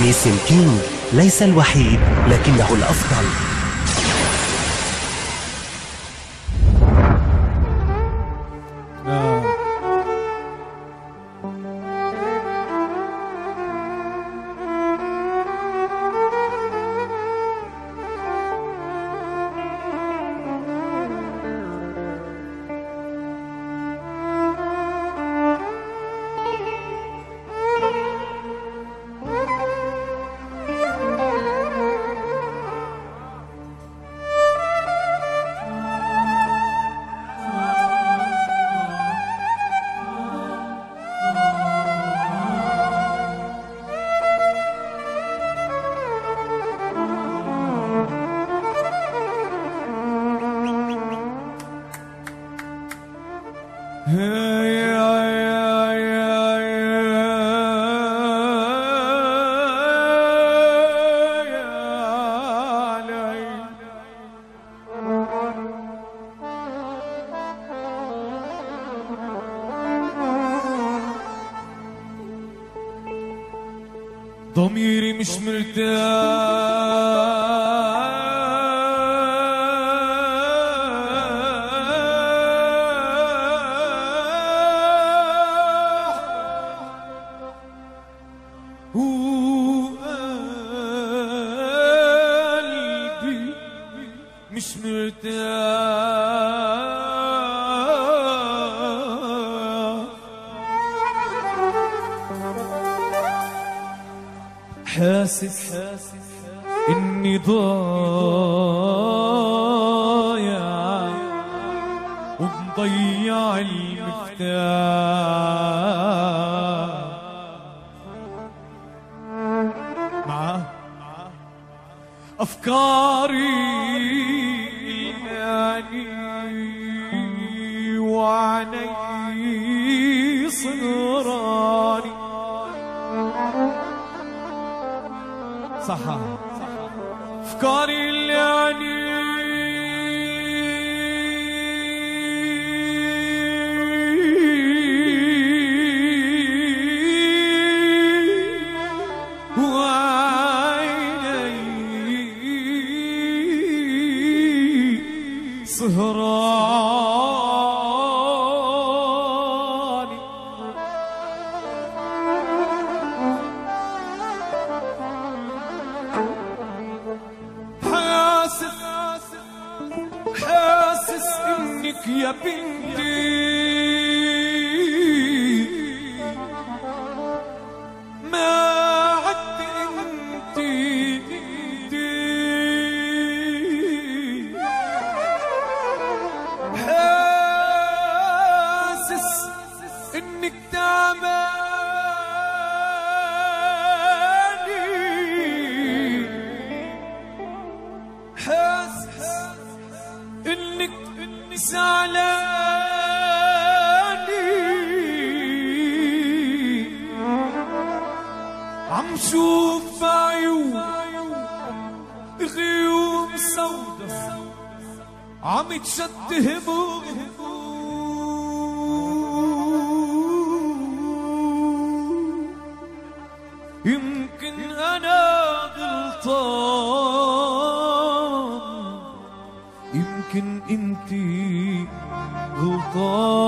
نيسم كينج ليس الوحيد لكنه الأفضل. ضميري مش مرتاح وقلبي مش مرتاح حاسس اني ضايع ومضيع المفتاح مع افكاري يعني وعني صغراني صح افكاري اللي يعني وعيني سهراني حاسس انك يا بنتي ما عدت انتي حاسس انك تعباني حاسس انك زعلاني عم شوف بعيون غيوم سودا عم تشد هموم يمكن انا غلطان يمكن انتي غلطان